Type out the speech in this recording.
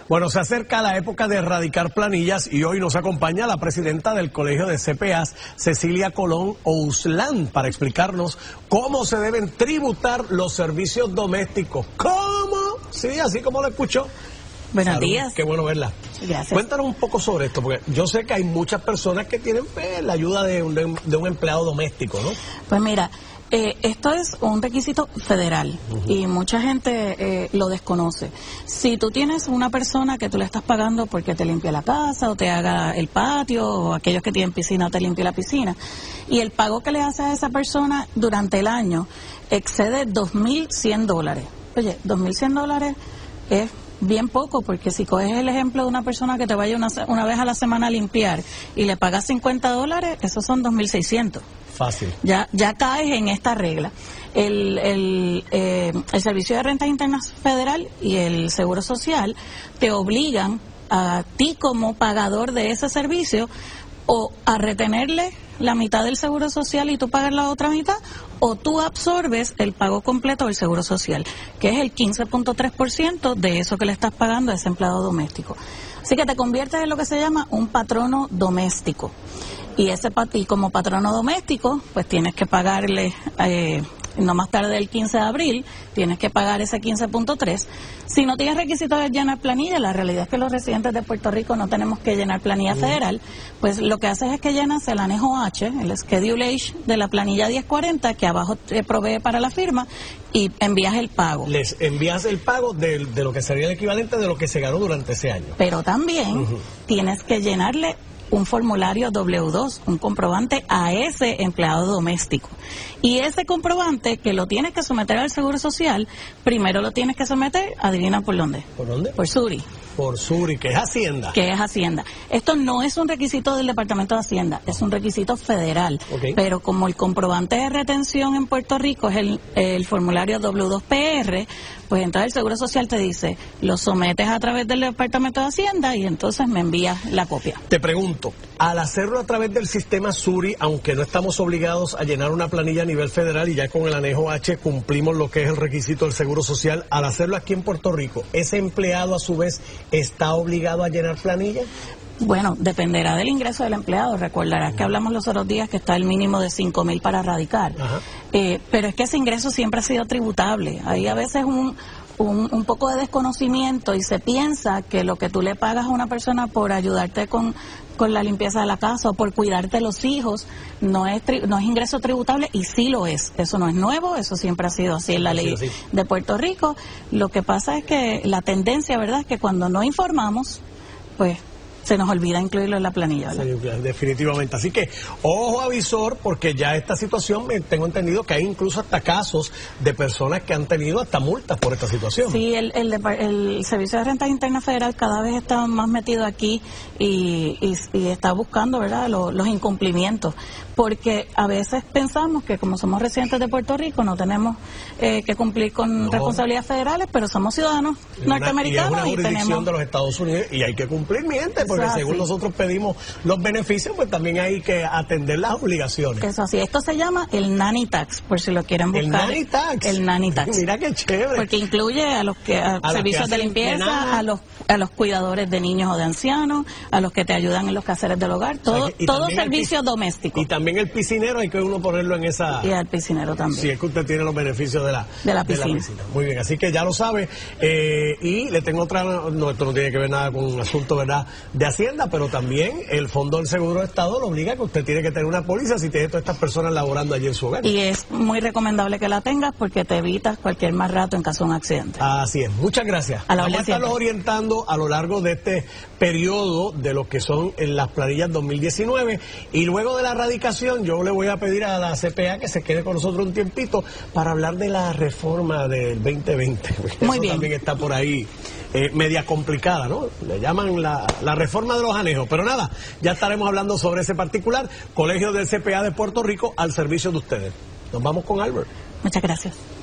Bueno, se acerca la época de erradicar planillas y hoy nos acompaña la presidenta del Colegio de CPAs, Cecilia Colón Ouslan, para explicarnos cómo se deben tributar los servicios domésticos. ¿Cómo? Sí, así como lo escuchó. Buenos días. Qué bueno verla. Gracias. Cuéntanos un poco sobre esto, porque yo sé que hay muchas personas que tienen la ayuda de un empleado doméstico, ¿no? Pues mira, esto es un requisito federal y mucha gente lo desconoce. Si tú tienes una persona que tú le estás pagando porque te limpia la casa o te haga el patio, o aquellos que tienen piscina o te limpia la piscina, y el pago que le haces a esa persona durante el año excede $2,100. Oye, $2,100 es bien poco, porque si coges el ejemplo de una persona que te vaya una vez a la semana a limpiar y le pagas $50, esos son 2,600. Fácil. Ya caes en esta regla. El Servicio de Rentas Internas Federal y el Seguro Social te obligan a ti como pagador de ese servicio o a retenerle la mitad del Seguro Social y tú pagas la otra mitad, o tú absorbes el pago completo del Seguro Social, que es el 15.3% de eso que le estás pagando a ese empleado doméstico. Así que te conviertes en lo que se llama un patrono doméstico. Y como patrono doméstico, pues tienes que pagarle, no más tarde del 15 de abril, tienes que pagar ese 15.3. Si no tienes requisito de llenar planilla, la realidad es que los residentes de Puerto Rico no tenemos que llenar planilla federal, pues lo que haces es que llenas el anejo H, el Schedule H de la planilla 1040, que abajo te provee para la firma, y envías el pago. Les envías el pago de lo que sería el equivalente de lo que se ganó durante ese año. Pero también tienes que llenarle un formulario W2, un comprobante a ese empleado doméstico. Y ese comprobante, que lo tienes que someter al Seguro Social, primero lo tienes que someter, adivina por dónde. ¿Por dónde? Por SURI. Por SURI, que es Hacienda. Que es Hacienda. Esto no es un requisito del Departamento de Hacienda, es un requisito federal. Okay. Pero como el comprobante de retención en Puerto Rico es el formulario W2PR, pues entonces el Seguro Social te dice, lo sometes a través del Departamento de Hacienda y entonces me envías la copia. Te pregunto, al hacerlo a través del sistema SURI, aunque no estamos obligados a llenar una planilla a nivel federal y ya con el anejo H cumplimos lo que es el requisito del Seguro Social, al hacerlo aquí en Puerto Rico, ¿ese empleado a su vez está obligado a llenar planilla? Bueno, dependerá del ingreso del empleado. Recordarás que hablamos los otros días que está el mínimo de 5,000 para radicar. Pero es que ese ingreso siempre ha sido tributable. Hay a veces un poco de desconocimiento y se piensa que lo que tú le pagas a una persona por ayudarte con la limpieza de la casa o por cuidarte los hijos no es ingreso tributable, y sí lo es. Eso no es nuevo, eso siempre ha sido así en la ley de Puerto Rico. Lo que pasa es que la tendencia, ¿verdad?, es que cuando no informamos, pues se nos olvida incluirlo en la planilla, ¿verdad? Sí, definitivamente. Así que, ojo avisor, porque ya esta situación, tengo entendido que hay incluso hasta casos de personas que han tenido hasta multas por esta situación. Sí, el Servicio de Rentas Internas Federal cada vez está más metido aquí y está buscando, ¿verdad?, los incumplimientos. Porque a veces pensamos que como somos residentes de Puerto Rico no tenemos que cumplir con responsabilidades federales, pero somos ciudadanos norteamericanos. Y es una jurisdicción tenemos de los Estados Unidos y hay que cumplir, porque según nosotros pedimos los beneficios, pues también hay que atender las obligaciones. Eso así. Esto se llama el nanny tax, por si lo quieren buscar. ¿El nanny tax? El nanny tax. Mira qué chévere. Porque incluye a servicios de limpieza, a los cuidadores de niños o de ancianos, a los que te ayudan en los quehaceres del hogar, todo servicio doméstico. Y también el piscinero hay que uno ponerlo en esa... Y al piscinero también. Si es que usted tiene los beneficios de la piscina. Muy bien, así que ya lo sabe. Y le tengo otra... No, esto no tiene que ver nada con un asunto, ¿verdad?, de Hacienda, pero también el Fondo del Seguro de Estado lo obliga a que usted tiene que tener una póliza si tiene todas estas personas laborando allí en su hogar. Y es muy recomendable que la tengas porque te evitas cualquier mal rato en caso de un accidente. Así es. Muchas gracias. Vamos a estarlos orientando a lo largo de este periodo de lo que son las planillas 2019, y luego de la erradicación yo le voy a pedir a la CPA que se quede con nosotros un tiempito para hablar de la reforma del 2020. Muy Eso bien. También está por ahí media complicada, ¿no? Le llaman la reforma de los anejos. Pero nada, ya estaremos hablando sobre ese particular. Colegio del CPA de Puerto Rico al servicio de ustedes. Nos vamos con Albert. Muchas gracias.